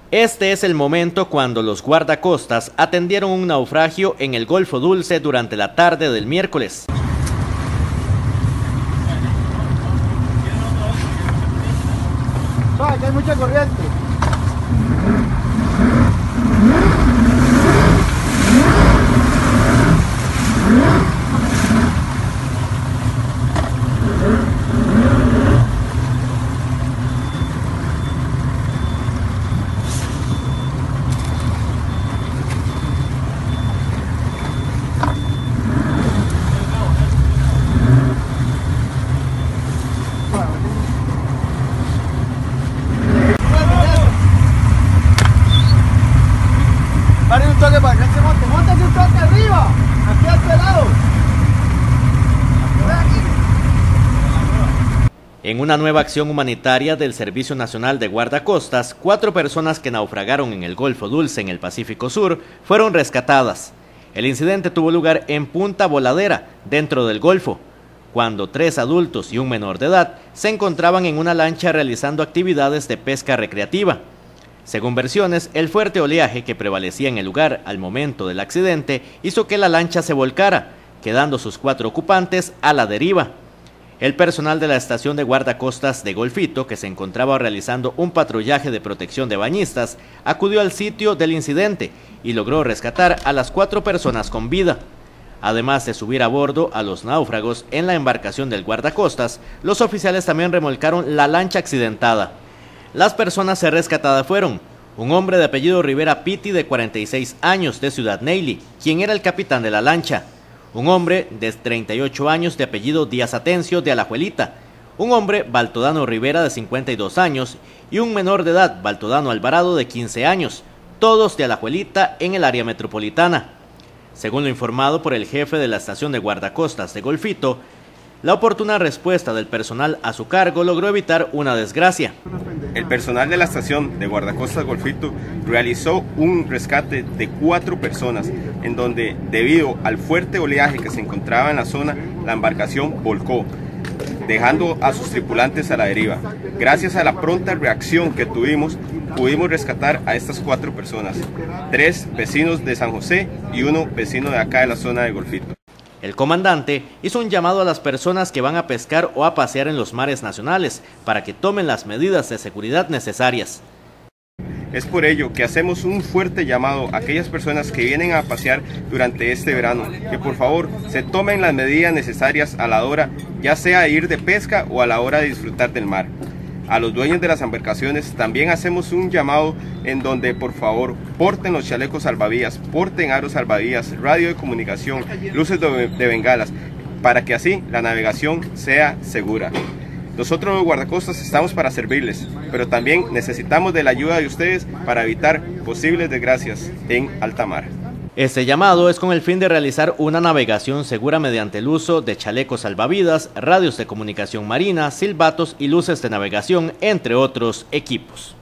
Este es el momento cuando los guardacostas atendieron un naufragio en el Golfo Dulce durante la tarde del miércoles. Aquí hay mucha corriente. Pare un toque para que se monte, móntese un toque arriba, aquí a este lado. En una nueva acción humanitaria del Servicio Nacional de Guardacostas, 4 personas que naufragaron en el Golfo Dulce en el Pacífico Sur fueron rescatadas. El incidente tuvo lugar en Punta Voladera, dentro del Golfo, cuando 3 adultos y un menor de edad se encontraban en una lancha realizando actividades de pesca recreativa. Según versiones, el fuerte oleaje que prevalecía en el lugar al momento del accidente hizo que la lancha se volcara, quedando sus 4 ocupantes a la deriva. El personal de la estación de guardacostas de Golfito, que se encontraba realizando un patrullaje de protección de bañistas, acudió al sitio del incidente y logró rescatar a las 4 personas con vida. Además de subir a bordo a los náufragos en la embarcación del guardacostas, los oficiales también remolcaron la lancha accidentada. Las personas rescatadas fueron un hombre de apellido Rivera Pitti de 46 años de Ciudad Neyli, quien era el capitán de la lancha, un hombre de 38 años de apellido Díaz Atencio de Alajuelita, un hombre Baltodano Rivera de 52 años y un menor de edad Baltodano Alvarado de 15 años, todos de Alajuelita en el área metropolitana. Según lo informado por el jefe de la estación de guardacostas de Golfito, la oportuna respuesta del personal a su cargo logró evitar una desgracia. El personal de la estación de guardacostas Golfito realizó un rescate de 4 personas, en donde, debido al fuerte oleaje que se encontraba en la zona, la embarcación volcó, dejando a sus tripulantes a la deriva. Gracias a la pronta reacción que tuvimos, pudimos rescatar a estas 4 personas, 3 vecinos de San José y 1 vecino de acá de la zona de Golfito. El comandante hizo un llamado a las personas que van a pescar o a pasear en los mares nacionales para que tomen las medidas de seguridad necesarias. Es por ello que hacemos un fuerte llamado a aquellas personas que vienen a pasear durante este verano, que por favor se tomen las medidas necesarias a la hora, ya sea de ir de pesca o a la hora de disfrutar del mar. A los dueños de las embarcaciones también hacemos un llamado en donde por favor porten los chalecos salvavidas, porten aros salvavidas, radio de comunicación, luces de bengalas, para que así la navegación sea segura. Nosotros los guardacostas estamos para servirles, pero también necesitamos de la ayuda de ustedes para evitar posibles desgracias en alta mar. Este llamado es con el fin de realizar una navegación segura mediante el uso de chalecos salvavidas, radios de comunicación marina, silbatos y luces de navegación, entre otros equipos.